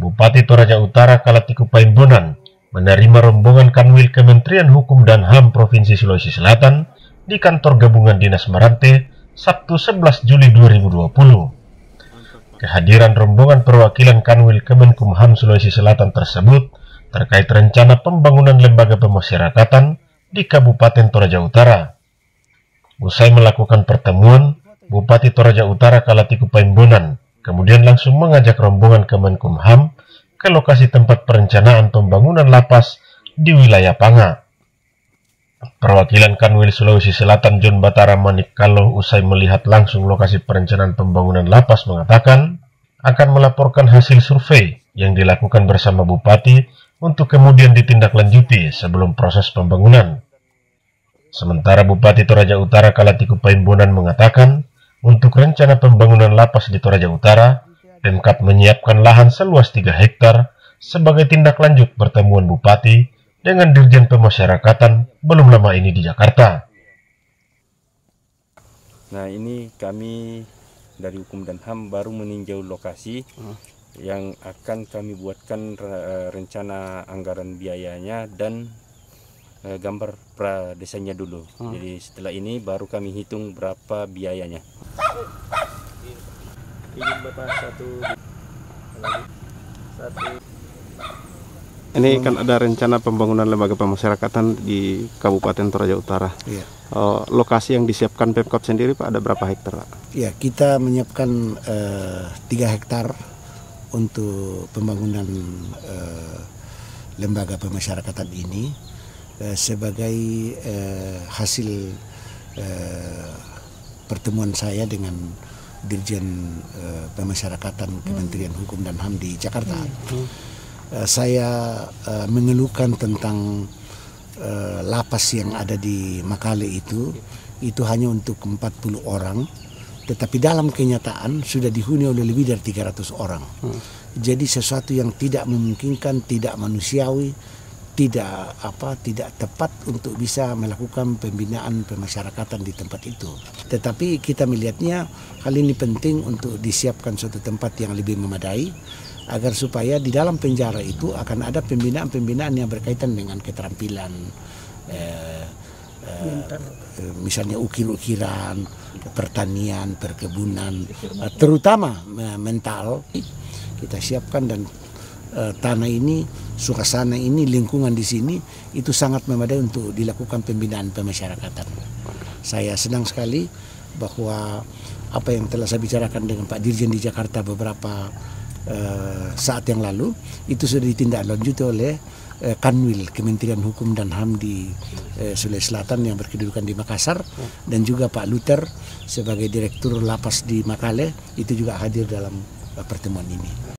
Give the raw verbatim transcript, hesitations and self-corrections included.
Bupati Toraja Utara Kalatiku Paimbonan menerima rombongan Kanwil Kementerian Hukum dan H A M Provinsi Sulawesi Selatan di kantor gabungan Dinas Marante Sabtu sebelas Juli dua ribu dua puluh. Kehadiran rombongan perwakilan Kanwil Kemenkumham Sulawesi Selatan tersebut terkait rencana pembangunan lembaga pemasyarakatan di Kabupaten Toraja Utara. Usai melakukan pertemuan, Bupati Toraja Utara Kalatiku Paimbonan kemudian langsung mengajak rombongan Kemenkumham ke lokasi tempat perencanaan pembangunan lapas di wilayah Panga. Perwakilan Kanwil Sulawesi Selatan John Batara Manik Kaloh usai melihat langsung lokasi perencanaan pembangunan lapas mengatakan akan melaporkan hasil survei yang dilakukan bersama Bupati untuk kemudian ditindaklanjuti sebelum proses pembangunan. Sementara Bupati Toraja Utara Kalatiku Paimbonan mengatakan untuk rencana pembangunan lapas di Toraja Utara, Pemkab menyiapkan lahan seluas tiga hektar sebagai tindak lanjut pertemuan Bupati dengan Dirjen Pemasyarakatan belum lama ini di Jakarta. Nah, ini kami dari Hukum dan H A M baru meninjau lokasi hmm. yang akan kami buatkan rencana anggaran biayanya dan uh, gambar pradesainnya dulu. Hmm. Jadi setelah ini baru kami hitung berapa biayanya. Ini kan ada rencana pembangunan lembaga pemasyarakatan di Kabupaten Toraja Utara. Iya. Uh, lokasi yang disiapkan Pemkab sendiri Pak ada berapa hektar Pak? Ya, kita menyiapkan uh, tiga hektar untuk pembangunan uh, lembaga pemasyarakatan ini uh, sebagai uh, hasil uh, pertemuan saya dengan Dirjen uh, Pemasyarakatan Kementerian Hukum dan H A M di Jakarta. Hmm. Uh, saya uh, mengeluhkan tentang uh, lapas yang ada di Makale itu, itu hanya untuk empat puluh orang, tetapi dalam kenyataan sudah dihuni oleh lebih dari tiga ratus orang. Hmm. Jadi sesuatu yang tidak memungkinkan, tidak manusiawi, tidak apa tidak tepat untuk bisa melakukan pembinaan pemasyarakatan di tempat itu. Tetapi kita melihatnya hal ini penting untuk disiapkan suatu tempat yang lebih memadai agar supaya di dalam penjara itu akan ada pembinaan-pembinaan yang berkaitan dengan keterampilan eh, eh, misalnya ukir-ukiran, pertanian, perkebunan, eh, terutama eh, mental kita siapkan. Dan Uh, tanah ini, suasana ini, lingkungan di sini itu sangat memadai untuk dilakukan pembinaan pemasyarakatan. Saya senang sekali bahwa apa yang telah saya bicarakan dengan Pak Dirjen di Jakarta beberapa uh, saat yang lalu itu sudah ditindaklanjuti oleh uh, Kanwil Kementerian Hukum dan H A M di uh, Sulawesi Selatan yang berkedudukan di Makassar, dan juga Pak Luther sebagai Direktur Lapas di Makale itu juga hadir dalam uh, pertemuan ini.